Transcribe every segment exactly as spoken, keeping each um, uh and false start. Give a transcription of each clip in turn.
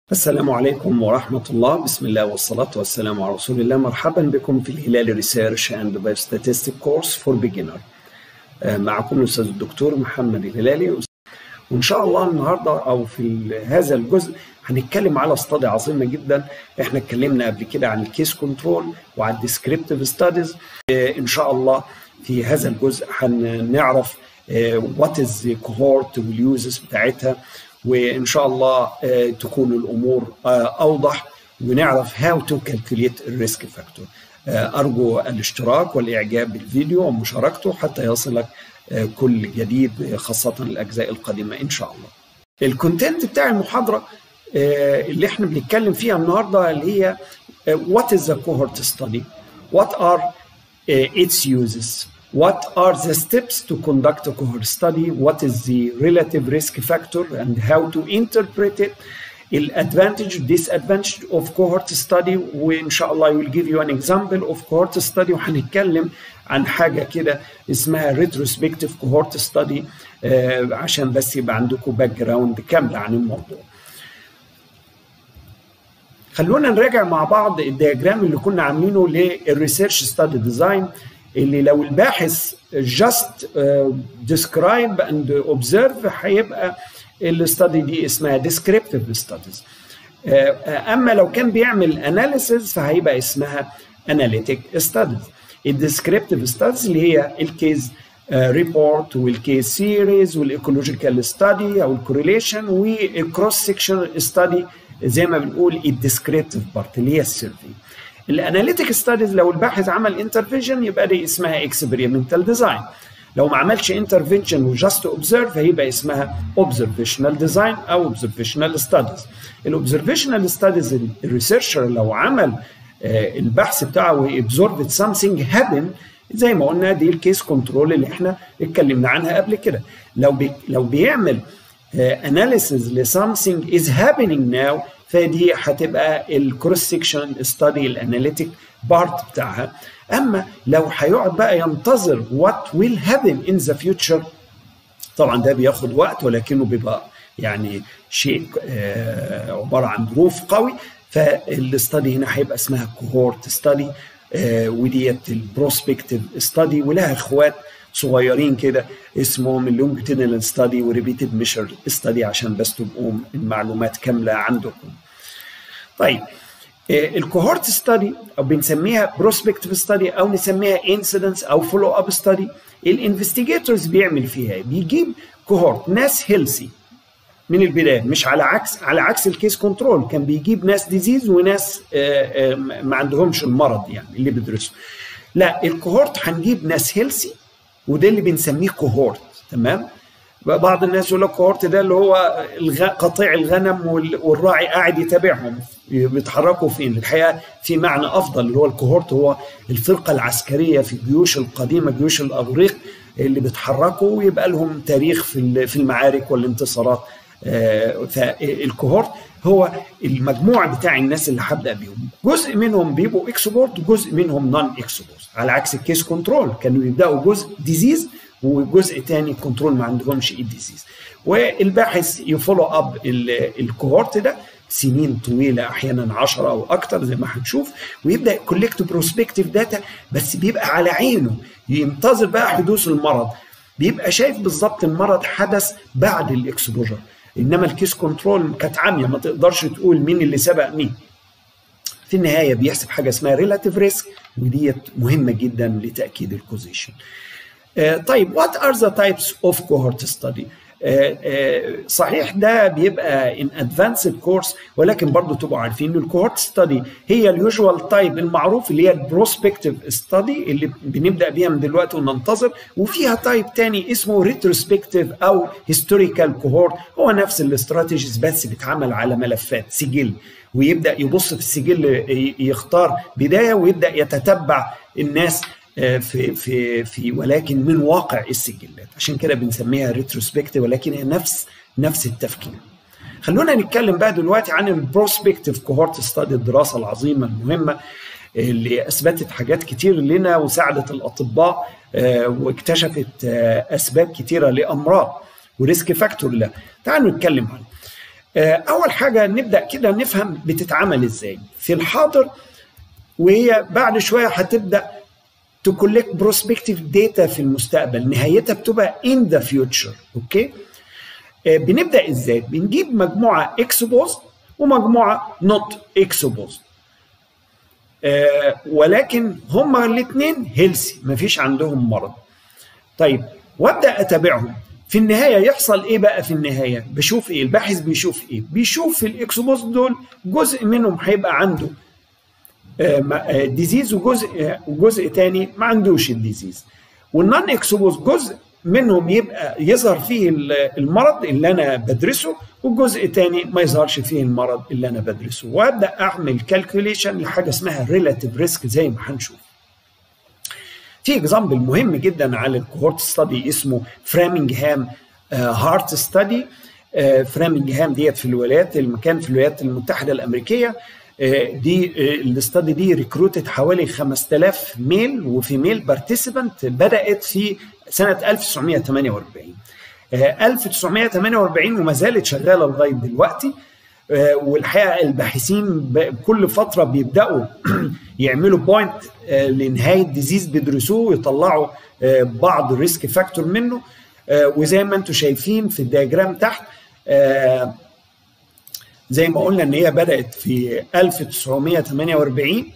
السلام عليكم ورحمة الله. بسم الله والصلاة والسلام على رسول الله. مرحبا بكم في الهلالي ريسيرش اند بايوستاتستيك كورس فور بيجنر. معكم الأستاذ الدكتور محمد الهلالي، وإن شاء الله النهاردة أو في هذا الجزء هنتكلم على استادي عظيمة جدا. احنا اتكلمنا قبل كده عن الكيس كنترول وعن الديسكريبتيف ستاديز. إن شاء الله في هذا الجزء هنعرف وات از كوهورت واليوزز بتاعتها، وإن شاء الله تكون الأمور أوضح ونعرف how to calculate الريسك فاكتور. أرجو الاشتراك والإعجاب بالفيديو ومشاركته حتى يصلك كل جديد، خاصة الأجزاء القادمة إن شاء الله. الكونتنت بتاع المحاضرة اللي احنا بنتكلم فيها النهاردة اللي هي what is a cohort study, what are its uses, what are the steps to conduct a cohort study, what is the relative risk factor and how to interpret it, the advantage disadvantage of cohort study، وإن شاء الله I will give you an example of cohort study. وهنتكلم عن حاجة كده اسمها retrospective cohort study آه عشان بس يبقى عندكم باك جراوند كاملة عن الموضوع. خلونا نراجع مع بعض الدياجرام اللي كنا عاملينه للريسيرش ستادي ديزاين، اللي لو الباحث just uh, describe and observe هيبقى الاستادي دي اسمها descriptive studies. uh, اما لو كان بيعمل analysis فهيبقى اسمها analytic studies. الديسكريبتيف studies اللي هي الكيس ريبورت والكيس سيريز والايكولوجيكال ستادي او الكوريليشن والكروس سيكشن ستادي، زي ما بنقول الديسكريبتيف بارت اللي هي السيرفي. الاناليتيك ستاديز لو الباحث عمل انترفنشن يبقى دي اسمها اكسبيرمنتال ديزاين. لو ما عملش انترفنشن وجاست اوبزرف هيبقى اسمها اوبزرفيشنال ديزاين او اوبزرفيشنال ستاديز. الاوبزرفيشنال ستاديز الريسيرشر لو عمل آه البحث بتاعه وابزورفد سامثينج هابن، زي ما قلنا دي الكيس كنترول اللي احنا اتكلمنا عنها قبل كده. لو بي لو بيعمل اناليسيز لسامثينج از هابينج ناو فدي هتبقى الكروس سيكشن ستادي الاناليتيك بارت بتاعها. اما لو هيقعد بقى ينتظر وات ويل هابن ان ذا فيوتشر، طبعا ده بياخد وقت ولكنه بيبقى يعني شيء آه عباره عن ظروف قوي، فالاستادي هنا هيبقى اسمها كوهورت ستادي، آه وديت البروسبكتيف ستادي، ولها اخوات صغيرين كده اسمهم اللونجيتودينال ستادي وريبيتد ميشر ستادي، عشان بس تبقوا المعلومات كامله عندكم. طيب الكوهورت ستادي او بنسميها بروسبكتيف ستادي او نسميها انسيدنس او فولو اب ستادي. الانفستيجيتورز بيعمل فيها بيجيب كوهورت ناس هيلثي من البدايه، مش على عكس على عكس الكيس كنترول كان بيجيب ناس ديزيز وناس ما عندهمش المرض يعني اللي بيدرسوا. لا، الكوهورت هنجيب ناس هيلثي وده اللي بنسميه كوهورت. تمام. بعض الناس يقول لك كوهورت ده اللي هو قطيع الغنم والراعي قاعد يتابعهم بيتحركوا فين. الحقيقه في معنى افضل، اللي هو الكوهورت هو الفرقه العسكريه في الجيوش القديمه، جيوش الاغريق اللي بيتحركوا ويبقى لهم تاريخ في في المعارك والانتصارات. فالكوهورت هو المجموع بتاع الناس اللي هبدا بيهم، جزء منهم بيبقوا اكسبورت وجزء منهم نون اكسبورت، على عكس الكيس كنترول كانوا يبداوا جزء ديزيز وجزء تاني كنترول ما عندهمش الديزيز. والباحث يفولو اب الكوهورت ده سنين طويله، احيانا عشرة او اكتر زي ما هنشوف، ويبدا كولكت بروسبكتيف داتا، بس بيبقى على عينه ينتظر بقى حدوث المرض، بيبقى شايف بالظبط المرض حدث بعد الاكسبوجر. انما الكيس كنترول كانت عاميه، ما تقدرش تقول مين اللي سبق مين. في النهايه بيحسب حاجه اسمها ريلاتيف ريسك، وديت مهمه جدا لتاكيد البوزيشن. آه طيب what are the types of cohort study؟ آه آه صحيح ده بيبقى in advanced course، ولكن برضو تبقوا عارفين ان الكوهورت ستادي هي اليوجوال تايب المعروف اللي هي البروسبكتيف ستادي اللي بنبدا بيها من دلوقتي وننتظر، وفيها تايب تاني اسمه ريتروسبكتيف او هيستوريكال كوهورت. هو نفس الاستراتيجيز بس بيتعمل على ملفات سجل، ويبدا يبص في السجل يختار بدايه ويبدا يتتبع الناس في في في ولكن من واقع السجلات، عشان كده بنسميها ريتروسبكتيف، ولكن هي نفس نفس التفكير. خلونا نتكلم بقى دلوقتي عن البروسبكتيف كوهورت ستادي، الدراسه العظيمه المهمه اللي اثبتت حاجات كتير لنا وساعدت الاطباء واكتشفت اسباب كتيره لامراض وريسك فاكتور لها. تعالوا نتكلم عنها. اول حاجه نبدا كده نفهم بتتعمل ازاي في الحاضر، وهي بعد شويه هتبدا تكولكت بروسبكتيف داتا في المستقبل، نهايتها بتبقى in the future. اوكي، بنبدا ازاي؟ بنجيب مجموعه اكسبوزد ومجموعه نوت اكسبوزد، ولكن هما الاثنين هيلثي، مفيش عندهم مرض. طيب، وابدا اتابعهم في النهايه. يحصل ايه بقى في النهايه؟ بشوف ايه؟ الباحث بيشوف ايه؟ بيشوف في الاكسبوزد دول جزء منهم هيبقى عنده ديزيز، وجزء وجزء تاني ما عندوش الديزيز. والنون اكسبوز جزء منهم يبقى يظهر فيه المرض اللي انا بدرسه، والجزء تاني ما يظهرش فيه المرض اللي انا بدرسه. وابدا اعمل كالكوليشن لحاجه اسمها ريلاتيف ريسك زي ما هنشوف. في اكزامبل مهم جدا على الكوهورت ستادي اسمه فرامينغهام هارت ستادي. فرامينغهام ديت في الولايات المكان في الولايات المتحده الامريكيه. دي الاستادي دي ريكروتد حوالي خمسة آلاف ميل وفيميل بارتيسيبنت، بدات في سنه ألف وتسعمائة وثمانية وأربعين ألف وتسعمائة وثمانية وأربعين وما زالت شغاله لغايه دلوقتي. والحقيقه الباحثين كل فتره بيبداوا يعملوا بوينت لنهايه ديزيز بيدرسوه ويطلعوا بعض الريسك فاكتور منه. وزي ما انتم شايفين في الدياجرام تحت، زي ما قلنا ان هي بدات في ألف وتسعمائة وثمانية وأربعين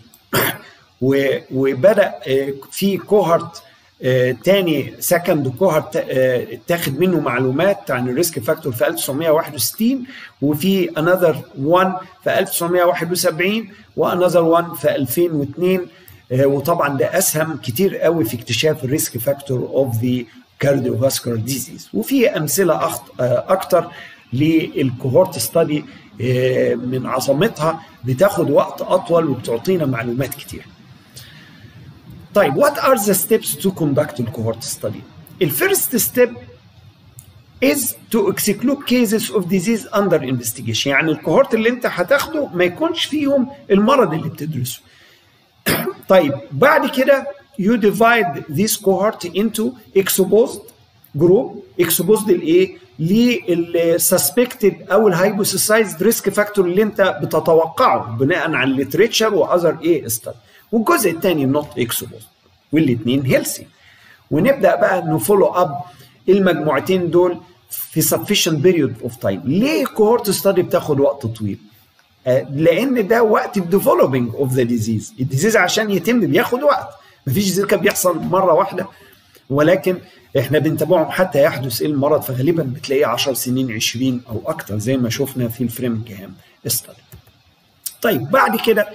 وبدا في كوهورت تاني سكند كوهورت اتاخد منه معلومات عن الريسك فاكتور في ألف وتسعمائة وواحد وستين، وفي انذر واحد في ألف وتسعمائة وواحد وسبعين وانذر واحد في ألفين واثنين. وطبعا ده اسهم كتير قوي في اكتشاف الريسك فاكتور اوف ذا كارديوفاسكولار ديزيز. وفي امثله اكتر للكوهورت ستادي من عظمتها، بتاخد وقت اطول وبتعطينا معلومات كتير. طيب، what are the steps to conduct a cohort study? The first step is to exclude cases of disease under investigation. يعني الكوهورت اللي انت هتاخده ما يكونش فيهم المرض اللي بتدرسه. طيب، بعد كده you divide this cohort into exposed group. exposed لايه؟ للسسبكتد او الهايبوثيسايزد ريسك فاكتور اللي انت بتتوقعه بناء على الليتريتشر واذر ايه ستادي. والجزء الثاني نوت اكسبوزد، والاثنين هيلثي. ونبدا بقى نفولو اب المجموعتين دول في sufficient period of time. ليه كوهورت ستادي بتاخد وقت طويل؟ لان ده وقت الديفلوبينج اوف ذا ديزيز. الديزيز عشان يتم بياخد وقت، مفيش ديزيز كان بيحصل مره واحده، ولكن احنا بنتابعهم حتى يحدث ايه المرض، فغالبا بتلاقيه عشر سنين عشرين او اكتر زي ما شفنا في الفرامينغهام ستادي. طيب، بعد كده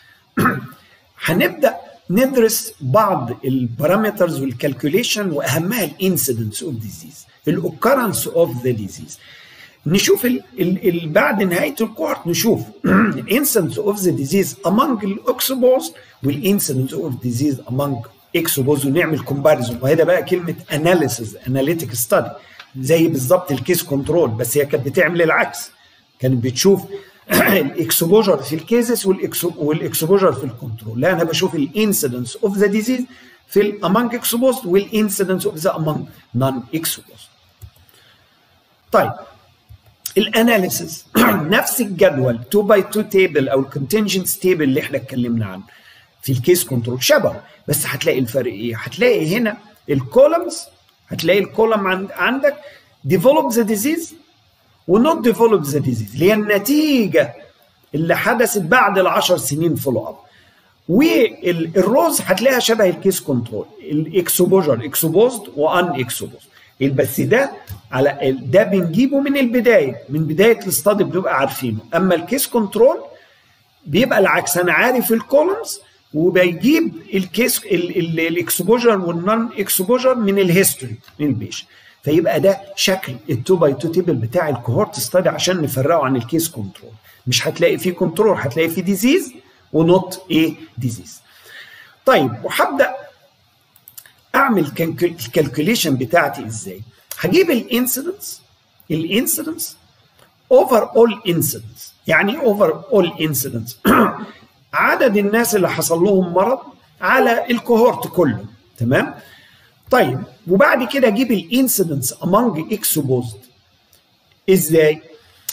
هنبدا ندرس بعض البارامترز والكالكوليشن، واهمها الانسيدنس اوف ديزيز، الاوكرنس اوف ذا ديزيز. نشوف ال ال بعد نهايه الكوهورت نشوف الانسيدنس اوف ذا ديزيز among الاكسبوز والانسيدنس اوف ديزيز among اكسبوز، ونعمل كومباريزون. وهذا بقى كلمه اناليسيز، اناليتيك ستادي، زي بالظبط الكيس كنترول، بس هي كانت بتعمل العكس، كانت بتشوف الاكسبوجر في الكيسز والاكسبوجر في الكنترول. لا، انا بشوف الانسيدنس اوف ذا ديزيز في الامونج اكسبوز والانسيدنس اوف ذا امونج نون اكسبوز. طيب، الاناليسيز نفس الجدول اتنين باي اتنين تيبل او الكونتنجنس تيبل اللي احنا اتكلمنا عنه في الكيس كنترول شبهه، بس هتلاقي الفرق ايه؟ هتلاقي هنا الكولمز، هتلاقي الكولم عندك develop the disease ونوت develop the disease، اللي هي النتيجه اللي حدثت بعد العشر سنين فولو اب. والروز هتلاقيها شبه الكيس كنترول، الاكسبوجر اكسبوزد وان اكسبوزد، بس ده على ده بنجيبه من البدايه، من بدايه الاستادي بنبقى عارفينه. اما الكيس كنترول بيبقى العكس، انا عارف الكولمز وبيجيب الكيس الاكسبوجر والنون اكسبوجر من الهيستوري من البيشنت. فيبقى ده شكل التو باي تو تيبل بتاع الكوهورت ستادي عشان نفرقه عن الكيس كنترول. مش هتلاقي فيه كنترول، هتلاقي فيه ديزيز ونوت ايه ديزيز. طيب، وهبدا اعمل الكالكوليشن بتاعتي ازاي؟ هجيب الانسيدنس الانسيدنس اوفر اول انسيدنس. يعني اوفر اول انسيدنس عدد الناس اللي حصل لهم مرض على الكوهورت كله، تمام؟ طيب، وبعد كده اجيب الانسيدنس among exposed. ازاي؟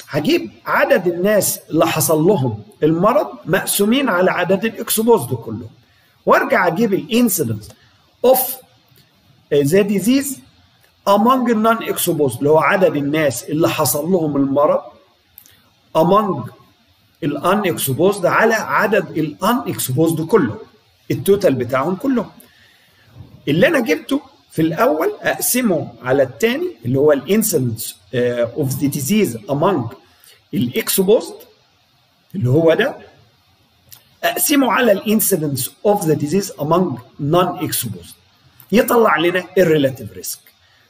هجيب عدد الناس اللي حصل لهم المرض مقسومين على عدد الاكسبوزد كلهم، وارجع اجيب الانسيدنس اوف ذا ديزيز among النون اكسبوزد اللي هو عدد الناس اللي حصل لهم المرض among الان اكسبوزد على عدد الان اكسبوزد كله، التوتال بتاعهم كلهم. اللي انا جبته في الاول اقسمه على الثاني اللي هو الانسيدنس اوف ذا ديزيز among الاكسبوزد اللي هو ده، اقسمه على الانسيدنس اوف ذا ديزيز among non exposed يطلع لنا الريلاتيف ريسك.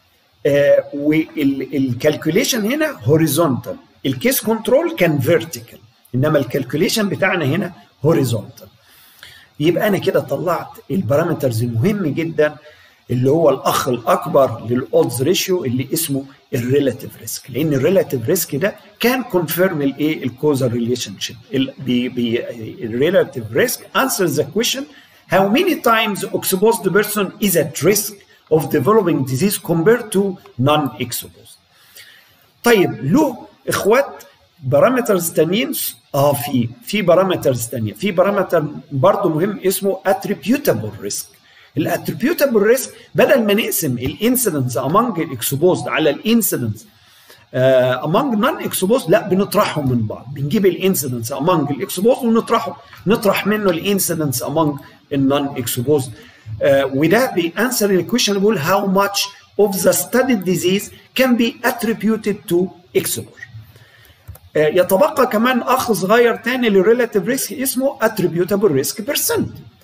والكالكوليشن هنا هوريزونتال، الكيس كنترول كان فيرتيكال، انما الكالكوليشن بتاعنا هنا هوريزونتال. يبقى انا كده طلعت البارامترز المهم جدا اللي هو الاخ الاكبر للاودز ريشيو اللي اسمه الريلاتيف ريسك، لان الريلاتيف ريسك ده كان كونفيرم الايه الكوزال ريليشن شيب. الريلاتيف ريسك answers the question how many times exposed person is at risk of developing disease compared to non-exposed. طيب له اخوات بارامترز تانيين؟ اه في في بارامترز تانية، في بارامتر برضه مهم اسمه attributable risk. الاتريبيوتابل ريسك بدل ما نقسم الانسيدنس امونج الاكسبوزد على الانسيدنس امونج نون اكسبوزد، لا بنطرحهم من بعض، بنجيب الانسيدنس امونج الاكسبوزد ونطرحه، نطرح منه الانسيدنس امونج النون اكسبوزد. وده بيانسر الكويشن اللي بيقول how much of the studied disease can be attributed to exposure. uh, يتبقى كمان اخ صغير تاني للريلاتيف ريسك اسمه attributable risk percent.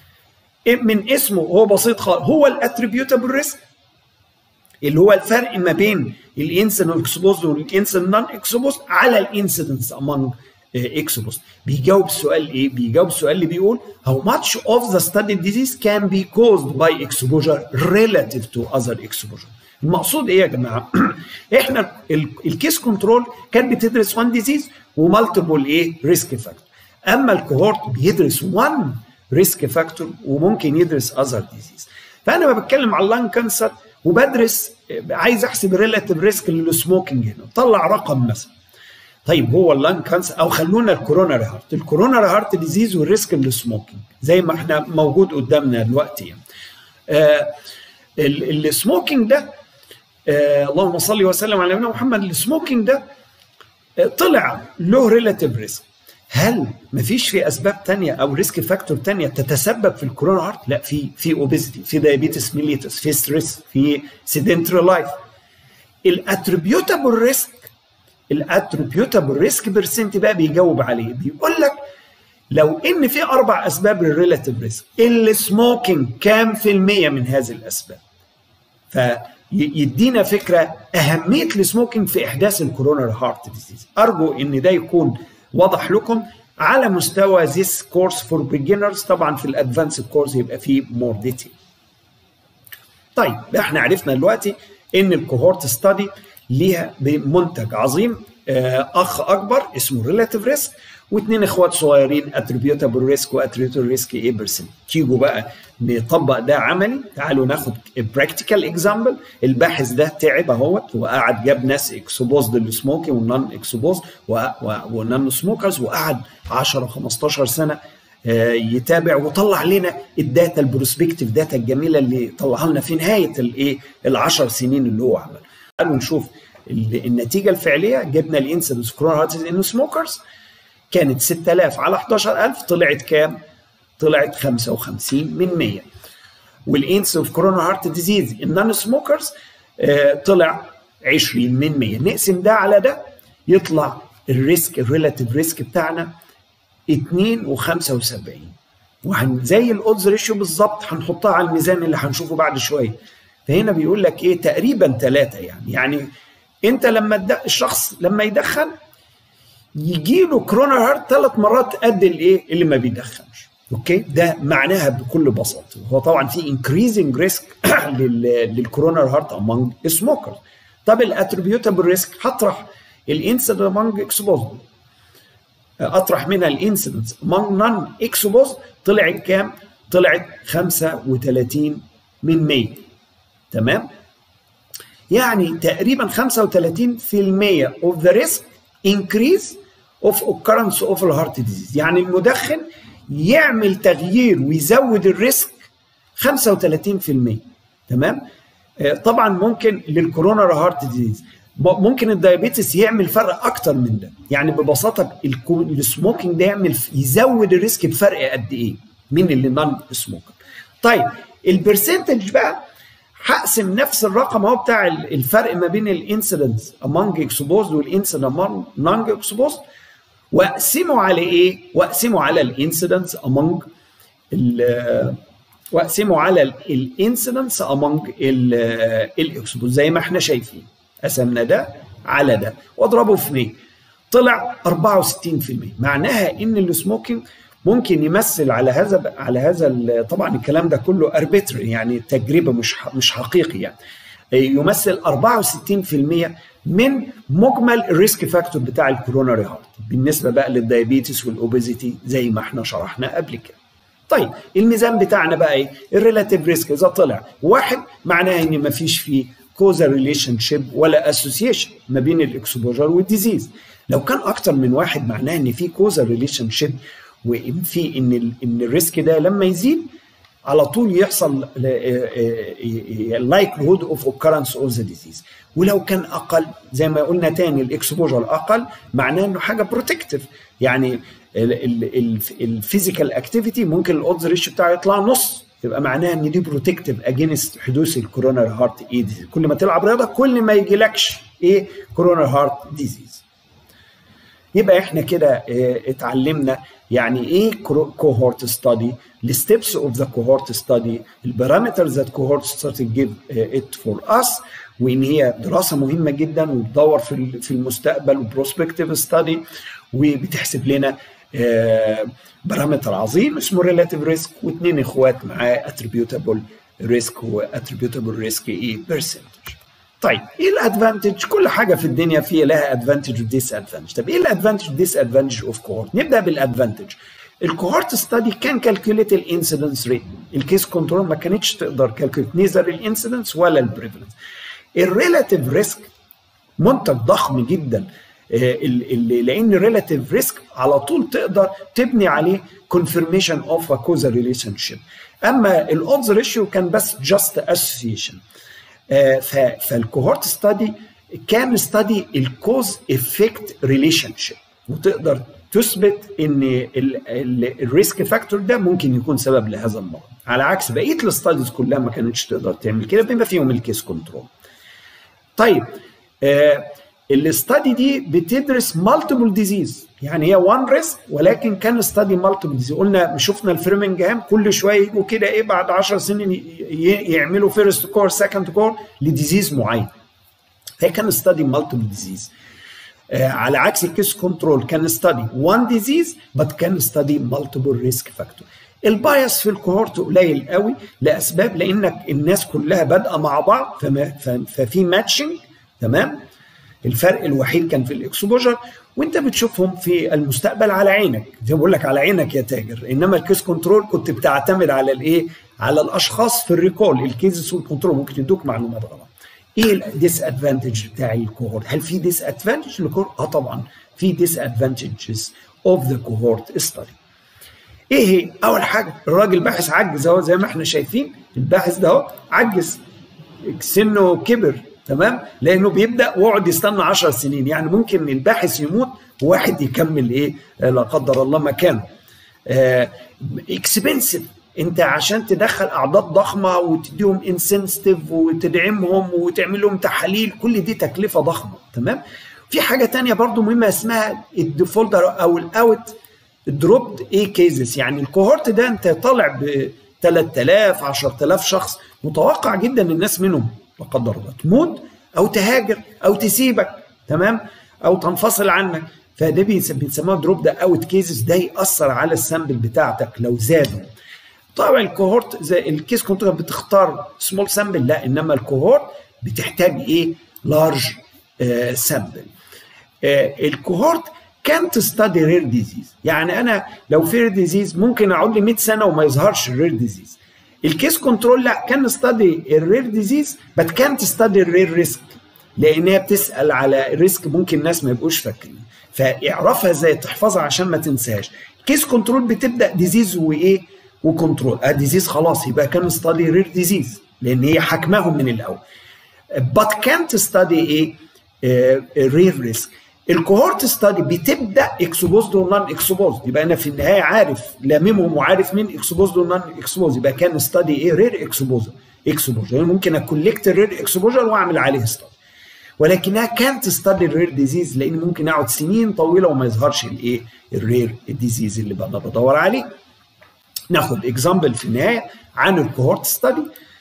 من اسمه هو بسيط خالص، هو الاتريبيوتابل ريسك اللي هو الفرق ما بين الانسيدنت اكسبوزد والانسيدنت نون اكسبوزد على الانسيدنس امونج اكسبوزد. بيجاوب سؤال ايه؟ بيجاوب سؤال اللي بيقول how much of the studied disease can be caused by exposure relative to other exposure. المقصود ايه يا جماعه؟ احنا الكيس كنترول كان بتدرس وان ديزيز ومالتيبل ايه؟ ريسك فاكتور. اما الكوهورت بيدرس وان ريسك فاكتور وممكن يدرس اذر ديزيز. فانا بتكلم على اللانج كانسر وبدرس عايز احسب الريلاتيف ريسك للسموكينج هنا، طلع رقم مثلا. طيب هو اللانج كانسر او خلونا الكوروناري هارت، الكوروناري هارت ديزيز والريسك للسموكينج زي ما احنا موجود قدامنا دلوقتي يعني. آه السموكينج ده آه اللهم صل وسلم على نبينا محمد، السموكينج ده آه طلع له ريلاتيف ريسك. هل مفيش في اسباب تانية او ريسك فاكتور تانية تتسبب في الكورونا هارت؟ لا، في في اوبيزيتي، في دايابيتس ميليتس، في ستريس، في سيدنتري لايف. الاتريبيوتابل ريسك الاتريبيوتابل ريسك بيرسنت بقى بيجاوب عليه، بيقول لك لو ان في اربع اسباب للريلاتيف ريسك، السموكينج كام في المية من هذه الاسباب؟ فيدينا فكره اهميه السموكينج في احداث الكورونا هارت ديزيز. ارجو ان ده يكون واضح لكم على مستوى this course for beginners. طبعا في الادفانس كورس يبقى فيه more detail. طيب احنا عرفنا دلوقتي ان الكوهورت ستادي ليها منتج عظيم، اخ اكبر اسمه ريلاتيف ريسك واثنين اخوات صغيرين اتريبيوتابل ريسك واتريبيوتابل ريسك ايه بيرسنت. تيجوا بقى نطبق ده عملي. تعالوا ناخد براكتيكال اكزامبل. الباحث ده تعب اهوت وقعد جاب ناس اكسبوزد للسموكينج والنون اكسبوزد والنون سموكرز وقعد عشرة خمستاشر سنه يتابع وطلع لنا الداتا البروسبكتيف داتا الجميله اللي طلعها لنا في نهايه الايه العشر سنين اللي هو عمل. تعالوا نشوف النتيجه الفعليه. جبنا الانسيدنس كورونا هارت ان سموكرز كانت ستة آلاف على حداشر ألف، طلعت كام؟ طلعت خمسة وخمسين من مية. والانسيدنس اوف كورونا هارت ديزيز النون سموكرز آه طلع عشرين من مية. نقسم ده على ده يطلع الريسك الريلاتيف ريسك بتاعنا اتنين وخمسة وسبعين. وزي الاودز ريشيو بالظبط هنحطها على الميزان اللي هنشوفه بعد شويه. فهنا بيقول لك ايه؟ تقريبا ثلاثة يعني. يعني انت لما الشخص لما يدخن يجي له كورونا هارت ثلاث مرات قد الايه اللي ما بيدخنش. اوكي، ده معناها بكل بساطه. هو طبعا في انكريزنج ريسك للكورونا هارت امونج سموكرز. طب الاتريبيوتابل ريسك هطرح الانسيدنت امونج اكسبوزد، اطرح منها الانسيدنس امونج نون اكسبوزد، طلعت كام؟ طلعت خمسة وثلاثين من مية. تمام؟ يعني تقريبا خمسة وثلاثين في المية of the risk increase of occurrence of heart disease. يعني المدخن يعمل تغيير ويزود الريسك خمسة وثلاثين بالمئة. تمام. طبعا ممكن للكوروناري هارت ديزيز ممكن الدايابيتس يعمل فرق اكتر من ده. يعني ببساطه السموكينج ده يعمل يزود الريسك بفرق قد ايه من اللي نون سموكر. طيب البرسنتج بقى هقسم نفس الرقم اهو بتاع الفرق ما بين الانسيدنس امونج اكسبوزد والانسيدنس امونج نون اكسبوزد، واقسمه على ايه؟ واقسمه على الانسيدنس امونج واقسمه على الانسيدنس امونج الاكسبوز زي ما احنا شايفين. قسمنا ده على ده واضربه في مية، طلع أربعة وستين بالمئة. معناها ان السموكينج ممكن يمثل على هذا على هذا طبعا الكلام ده كله اربيتري، يعني تجربه مش مش حقيقي، يعني يمثل أربعة وستين بالمئة من مجمل الريسك فاكتور بتاع الكوروناري هارت بالنسبه بقى للدايابيتس والاوبيزيتي زي ما احنا شرحنا قبل كده. طيب الميزان بتاعنا بقى ايه؟ الريلاتيف ريسك اذا طلع واحد معناها ان ما فيش فيه كوزال ريليشن شيب ولا اسوسيشن ما بين الاكسبوجر والديزيز. لو كان اكتر من واحد معناها ان في كوزال ريليشن شيب وفي ان ان الريسك ده لما يزيد على طول يحصل likelihood of occurrence of the disease. ولو كان اقل زي ما قلنا تاني الاكسبوجر اقل معناه انه حاجه بروتكتيف، يعني الفيزيكال اكتيفيتي ممكن الاودز ريشيو بتاعه يطلع نص، يبقى معناها ان دي بروتكتيف اجينست حدوث الكوروناري هارت ايه ديزيز. كل ما تلعب رياضه كل ما يجيلكش ايه؟ كوروناري هارت ديزيز. يبقى احنا كده اتعلمنا يعني ايه cohort study, the steps of the cohort study, البارامترز that cohort study give it for us، وان هي دراسه مهمه جدا وبتدور في في المستقبل وبروسبكتيف ستادي وبتحسب لنا بارامتر عظيم اسمه ريلاتيف ريسك واثنين اخوات معاه اتريبيوتابل ريسك واتريبيوتابل ريسك ايه برسنتج. طيب ايه الادفانتج؟ كل حاجه في الدنيا فيها لها ادفانتج وديس ادفانتج. طب ايه الادفانتج وديس ادفانتج اوف كوهورت؟ نبدا بالادفانتج. الكوهورت ستادي كان كالكوليت الانسيدنس ريت، الكيس كنترول ما كانتش تقدر كالكوليت نيذر الانسيدنس ولا البريفلنس. الريلاتيف ريسك منتج ضخم جدا، اللي لان الريلاتيف ريسك على طول تقدر تبني عليه كونفirmation اوف ا كوزال ريليشن شيب. اما الاودز ريشيو كان بس جاست اسوسيشن. فالكوهورت ستادي كان ستادي الكوز افكت ريليشن شيب وتقدر تثبت ان الريسك فاكتور ده ممكن يكون سبب لهذا المرض، على عكس بقيه الستاديز كلها ما كانتش تقدر تعمل كده بما فيهم الكيس كنترول. طيب آه الاستادي دي بتدرس مالتيبل ديزيز، يعني هي وان ريسك ولكن كان ستادي مالتيبل ديزيز. قلنا شفنا الفيرمنجهام كل شويه يجوا كده ايه بعد عشر سنين يعملوا فيرست كور سكند كور لديزيز معين. هي كان ستادي مالتيبل ديزيز، آه على عكس الكيس كنترول كان ستادي وان ديزيز بس كان ستادي مالتيبل ريسك فاكتور. البايس في الكوهورت قليل قوي لاسباب، لانك الناس كلها بادئه مع بعض ففي ماتشنج. تمام. الفرق الوحيد كان في الاكسبوجر وانت بتشوفهم في المستقبل على عينك، زي ما بقول لك على عينك يا تاجر. انما الكيس كنترول كنت بتعتمد على الايه؟ على الاشخاص في الريكول. الكيسز والكنترول ممكن يدوك معلومات غلط. ايه الديس ادفانتج بتاع الكوهورت؟ هل في ديس ادفانتج للكوهورت؟ اه طبعا في ديس ادفانتجز اوف ذا كوهورت ستادي. ايه هي؟ اول حاجه الراجل باحث عجز اهو زي ما احنا شايفين، الباحث ده اهو عجز سنه كبر. تمام. لانه بيبدا ويقعد يستنى عشر سنين، يعني ممكن الباحث يموت وواحد يكمل ايه لا قدر الله مكانه. اكسبنسيف، انت عشان تدخل اعداد ضخمه وتديهم انسنسيتيف وتدعمهم وتعمل لهم تحاليل، كل دي تكلفه ضخمه. تمام. في حاجه ثانيه برضو مهمه اسمها الديفولدر او الاوت دروبد ايه كيسز. يعني الكوهورت ده انت طالع ب ثلاثة آلاف عشرة آلاف شخص، متوقع جدا الناس منهم لا قدر الله تموت او تهاجر او تسيبك. تمام. او تنفصل عنك. فده بيسموها دروب ده اوت كيسز، ده ياثر على السامبل بتاعتك لو زادوا. طبعا الكوهورت زي الكيس كنترول بتختار سمول سامبل، لا، انما الكوهورت بتحتاج ايه؟ لارج سامبل. الكوهورت كانت ستادي رير ديزيز، يعني انا لو في رير ديزيز ممكن اقعد لي مئة سنه وما يظهرش الرير ديزيز. الكيس كنترول لا، كان ستادي الرير ديزيز بس كانت ستادي الرير ريسك، لان هي بتسال على ريسك ممكن الناس ما يبقوش فاكرين. فاعرفها ازاي تحفظها عشان ما تنساهاش. كيس كنترول بتبدا ديزيز وايه وكنترول. اه ديزيز خلاص يبقى كان ستادي رير ديزيز لان هي حكماهم من الاول. but can't study ايه رير ريسك. الكوهورت ستادي بتبدا اكسبوزد ونون اكسبوزد، يبقى انا في النهايه عارف لاممهم وعارف مين اكسبوزد ونون اكسبوزد، يبقى كان ستادي ايه رير اكسبوزر اكسبوجر. يعني ممكن اكولكت الرير اكسبوجر واعمل عليه ستادي، ولكنها كانت ستادي الرير ديزيز لان ممكن اقعد سنين طويله وما يظهرش الايه الرير ديزيز اللي بقى بدور عليه. ناخد اكزامبل في النهايه عن الكوهورت ستادي.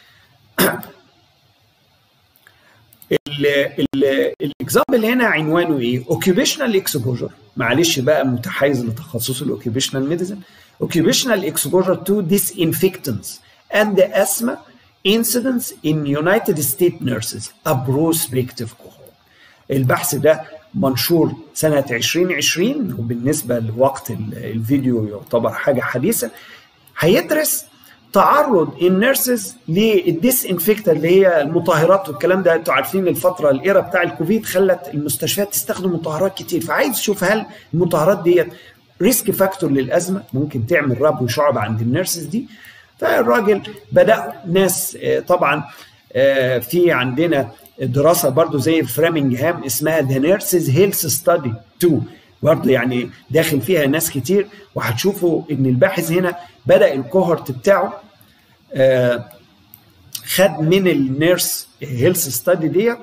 الاكزامبل هنا عنوانه ايه؟ اوكيوبيشنال اكسبوجر. معلش بقى متحيز لتخصص الاوكيوبيشنال ميديسن. اوكيوبيشنال اكسبوجر تو disinfectants and asthma incidents in United States nurses a prospective cohort. البحث ده منشور سنة عشرين عشرين وبالنسبة لوقت الفيديو يعتبر حاجة حديثة. هيدرس تعرض النيرسز للديسانفكتر اللي هي المطهرات والكلام ده. انتوا عارفين الفتره الايرا بتاع الكوفيد خلت المستشفيات تستخدم مطهرات كتير، فعايز تشوف هل المطهرات ديت ريسك فاكتور للازمه، ممكن تعمل رب وشعب عند النيرسز دي. فالراجل بدا ناس طبعا في عندنا دراسه برضو زي فريمنجهام اسمها ذا نيرسز هيلث ستادي اتنين برضه، يعني داخل فيها ناس كتير. وهتشوفوا ان الباحث هنا بدا الكوهورت بتاعه آه خد من النيرس هيلث ستادي ديت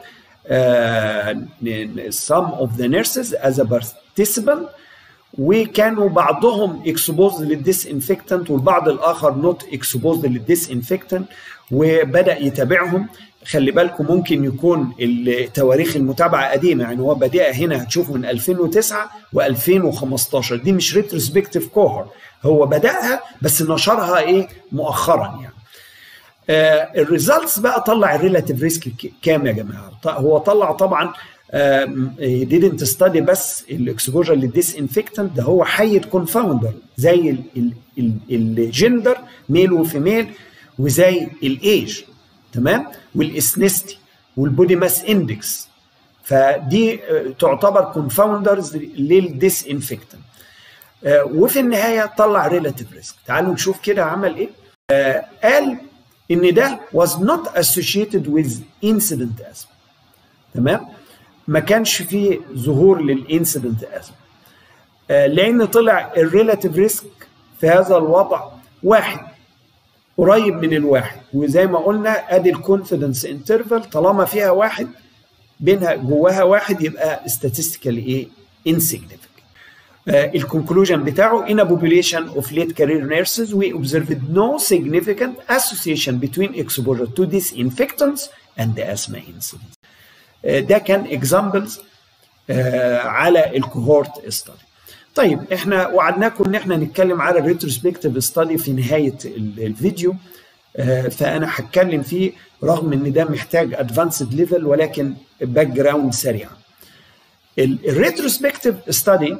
some of the nurses as a participant، وكانوا بعضهم اكسبوز للديسانفكتنت والبعض الاخر نوت اكسبوز للديسانفكتنت، وبدا يتابعهم. خلي بالكم ممكن يكون التواريخ المتابعه قديمه، يعني هو بادئه هنا هتشوفوا من ألفين وتسعة وألفين وخمستاشر، دي مش ريتروسبكتيف كوهورت، هو بداها بس نشرها ايه مؤخرا يعني. آه الريزلتس بقى طلع الريلاتيف ريسك كام يا جماعه؟ هو طلع طبعا didn't study بس الاكسبوجر للديسانفكتنت، ده هو حيد كونفاوندر زي الجندر ميل وفيميل وزي الايج، تمام، والاثنستي والبودي ماس اندكس، فدي تعتبر كونفاوندرز للديسانفكتنت. وفي النهايه طلع ريلاتيف ريسك. تعالوا نشوف كده عمل ايه. قال ان ده was not associated with incident asthma، تمام، ما كانش فيه ظهور للانسيدنت ازمه، لان طلع الريلاتيف ريسك في هذا الوضع واحد قريب من الواحد، وزي ما قلنا ادي الكونفيدنس انترفال طالما فيها واحد بينها جواها واحد يبقى statistically ايه insignificant. الكونكلوجن بتاعه in a population of late career nurses we observed no significant association between exposure to disinfectants and the asthma incidence. ده كان اكزامبلز على الكوهورت ستادي. طيب احنا وعدناكم ان احنا نتكلم على الريتروسبكتيف ستادي في نهايه الفيديو، فانا هتكلم فيه رغم ان ده محتاج ادفانسد ليفل ولكن باك جراوند سريع. الريتروسبكتيف ستادي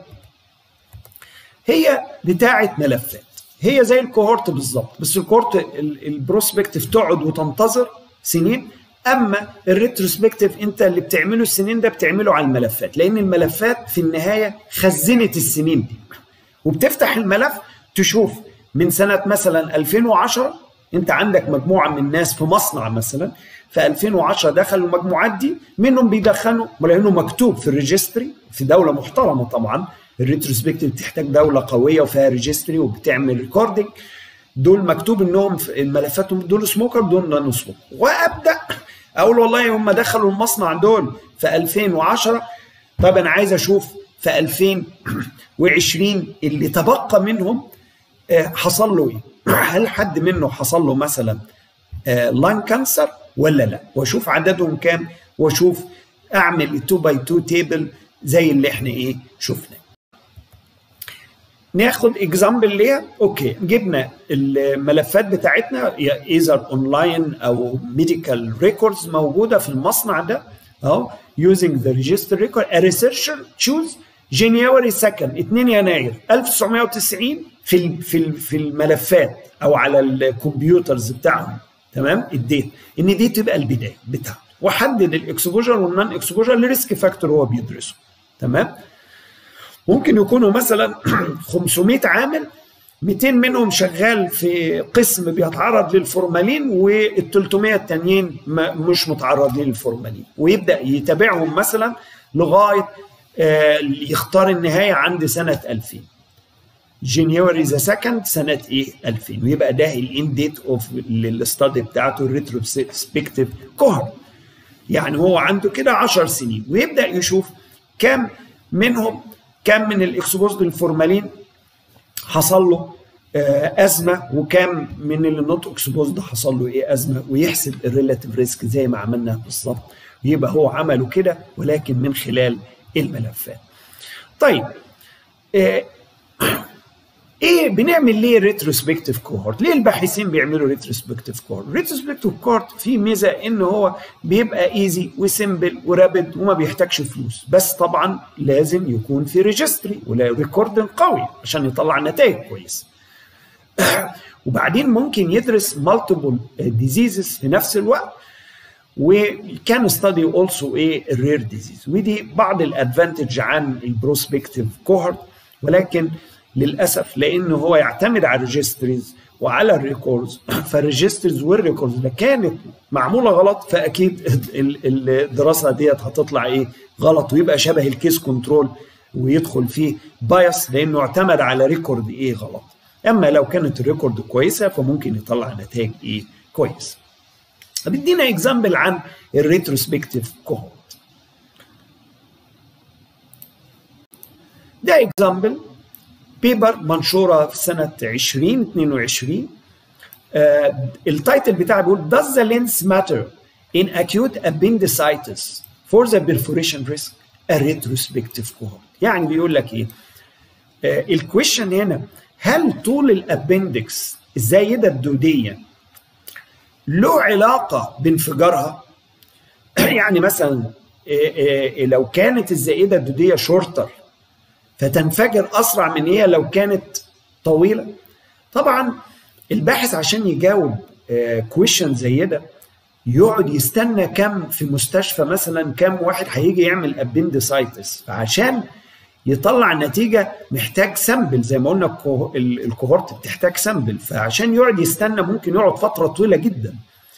هي بتاعه ملفات، هي زي الكوهورت بالظبط، بس الكوهورت البروسبكتيف تقعد وتنتظر سنين، اما الريتروسبكتيف انت اللي بتعمله السنين ده بتعمله على الملفات، لان الملفات في النهايه خزنت السنين دي، وبتفتح الملف تشوف من سنه مثلا ألفين وعشرة انت عندك مجموعه من الناس في مصنع مثلا في ألفين وعشرة دخلوا المجموعات دي، منهم بيدخنوا ولانه مكتوب في الريجستري في دوله محترمه. طبعا الريتروسبكتيف بتحتاج دوله قويه وفيها ريجستري وبتعمل ريكوردنج، دول مكتوب انهم في ملفاتهم دول سموكر دول نون سموكر، وابدا اقول والله هم دخلوا المصنع دول في ألفين وعشرة، طب انا عايز اشوف في ألفين وعشرين اللي تبقى منهم حصل له ايه، هل حد منه حصل له مثلا لان كانسر ولا لا، واشوف عددهم كام، واشوف اعمل اتنين باي اتنين تيبل زي اللي احنا ايه شفنا. ناخد اكزامبل ليها. اوكي جبنا الملفات بتاعتنا ايزر اونلاين او ميديكال ريكوردز موجوده في المصنع ده اهو using the register record. a researcher choose January second اتنين يناير ألف وتسعمائة وتسعين في في في الملفات او على الكمبيوترز بتاعهم، تمام، الديت ان دي تبقى البدايه بتاعته، وحدد الاكسبوجر والنون اكسبوجر لريسك فاكتور هو بيدرسه، تمام. ممكن يكونوا مثلا خمسمائة عامل، مئتين منهم شغال في قسم بيتعرض للفورمالين وال ثلاثمائة التانيين مش متعرضين للفورمالين، ويبدا يتابعهم مثلا لغايه يختار النهايه عند سنه ألفين، جانيوري ذا سكند سنه ايه ألفين، ويبقى ده الاند ديت اوف الاستادي بتاعته الريتروسبكتيف كوهورت. يعني هو عنده كده عشر سنين، ويبدا يشوف كم منهم كم من الاكسبوزد للفورمالين حصل له ازمه، وكم من اللي نوت اكسبوزد حصل له ايه ازمه، ويحسب الريلاتيف ريسك زي ما عملنا بالظبط. يبقى هو عمله كده ولكن من خلال الملفات. طيب ايه, إيه بنعمل ليه ريتروسبكتيف كوهورت؟ ليه الباحثين بيعملوا ريتروسبكتيف كوهورت؟ ريتروسبكتيف كوهورت فيه ميزه ان هو بيبقى ايزي وسيمبل ورابد وما بيحتاجش فلوس، بس طبعا لازم يكون في ريجستري ولا ريكورد قوي عشان يطلع نتائج كويسه. وبعدين ممكن يدرس مالتيبل ديزيزز في نفس الوقت، وكان ستادي اولسو ايه الرير ديزيز، ودي بعض الادفانتج عن البروسبكتيف كوهورت. ولكن للاسف لانه هو يعتمد على الريجستريز وعلى الريكوردز، فالريجستريز والريكوردز اللي كانت معموله غلط فاكيد الدراسه ديت هتطلع ايه غلط، ويبقى شبه الكيس كنترول ويدخل فيه بايس لانه اعتمد على ريكورد ايه غلط. اما لو كانت الريكورد كويسه فممكن يطلع نتائج ايه كويس. بدينا اكزامبل عن الريتروسبكتيف كوهورت. ده اكزامبل بيبر منشوره في سنه ألفين واثنين وعشرين. آه التايتل بتاعه بيقول Does the lens matter in acute appendicitis for the perforation risk a retrospective cohort؟ يعني بيقول لك ايه؟ آه الكويشن هنا، هل طول الابندكس الزايده الدوديه له علاقه بانفجارها؟ يعني مثلا آه آه لو كانت الزائده الدوديه شورتر فتنفجر اسرع من هي لو كانت طويله؟ طبعا الباحث عشان يجاوب كويشن زي ده يقعد يستنى كم في مستشفى، مثلا كم واحد هيجي يعمل ابندسايتس، فعشان يطلع نتيجه محتاج سامبل زي ما قلنا الكوهورت بتحتاج سامبل، فعشان يقعد يستنى ممكن يقعد فتره طويله جدا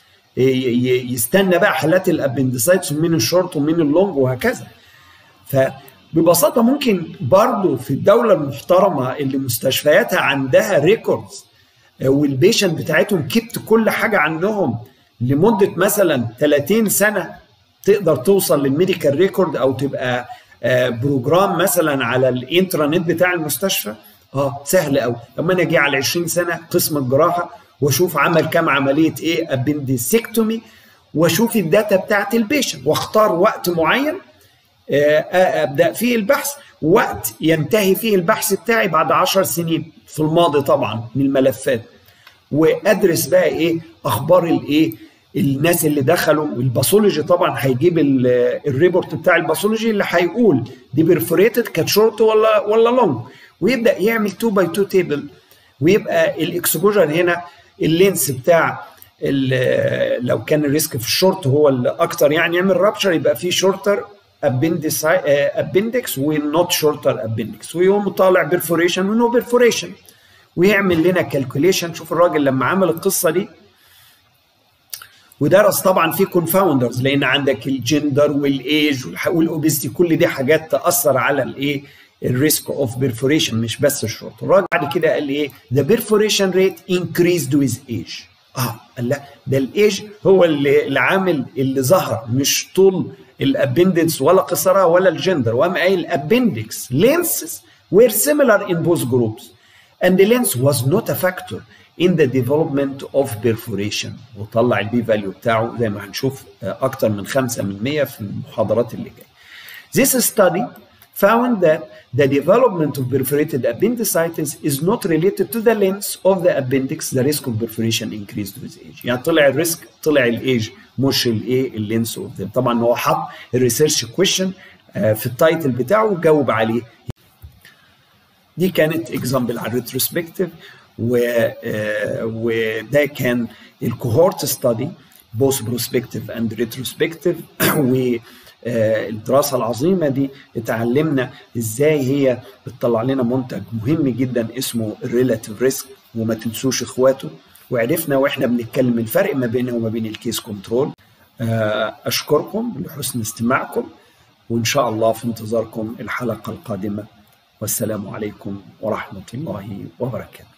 يستنى بقى حالات الابندسايتس ومن الشورت ومن اللونج وهكذا. ف ببساطة ممكن برضو في الدولة المحترمة اللي مستشفياتها عندها ريكوردز والبيشنت بتاعتهم كبت كل حاجة عندهم لمدة مثلا ثلاثين سنة، تقدر توصل للميديكال ريكورد أو تبقى بروجرام مثلا على الانترانت بتاع المستشفى. اه سهل قوي. لما انا اجي على عشرين سنة قسم الجراحة واشوف عمل كام عملية ايه ابندسكتومي، واشوف الداتا بتاعت البيشنت واختار وقت معين ابدا فيه البحث، وقت ينتهي فيه البحث بتاعي بعد عشر سنين في الماضي طبعا من الملفات، وادرس بقى ايه اخبار الايه الناس اللي دخلوا. والباثولوجي طبعا هيجيب الريبورت بتاع الباثولوجي اللي هيقول دي بيرفوريتد كانت شورت ولا ولا لونج، ويبدا يعمل اتنين باي اتنين تيبل، ويبقى الاكسبوجر هنا اللينس بتاع لو كان الريسك في الشورت هو الاكتر يعني يعمل رابشر، يبقى فيه شورتر ابندكس ونوت شورتر ابندكس، ويقوم طالع بيرفوريشن ونو بيرفوريشن، ويعمل لنا كالكوليشن. شوف الراجل لما عمل القصه دي ودرس طبعا في كونفاوندرز، لان عندك الجندر والايج والاوبيستي كل دي حاجات تاثر على الايه الريسك اوف بيرفوريشن مش بس الشورت. الراجل بعد كده قال ايه ذا بيرفوريشن ريت انكريزد ويز ايج. اه قال لا ده الايج هو اللي العامل اللي ظهر، مش طول الابندكس ولا قصرها ولا الجندر. وقام قايل الابندكس lenses were similar in both groups and the lens was not a factor in the development of perforation. وطلع البي فاليو بتاعه زي ما هنشوف اكتر من خمسة بالمية في المحاضرات اللي جايه. This study found that the development of perforated appendicitis is not related to the length of the appendix. The risk of perforation increased with age. يعني طلع الريسك طلع الايج مش الايه اللينس اوف ذم. طبعا هو حط الريسيرش كويشن في التايتل بتاعه وجاوب عليه. دي كانت اكزامبل على الريتروسبكتيف، وده كان الكوهورت ستادي بوث بروسبكتيف اند ريتروسبكتيف، و الدراسة العظيمة دي اتعلمنا ازاي هي بتطلع لنا منتج مهم جدا اسمه الريلاتيف ريسك، وما تنسوش اخواته. وعرفنا واحنا بنتكلم الفرق ما بينه وما بين الكيس كنترول. اشكركم لحسن استماعكم، وان شاء الله في انتظاركم الحلقة القادمة، والسلام عليكم ورحمة الله وبركاته.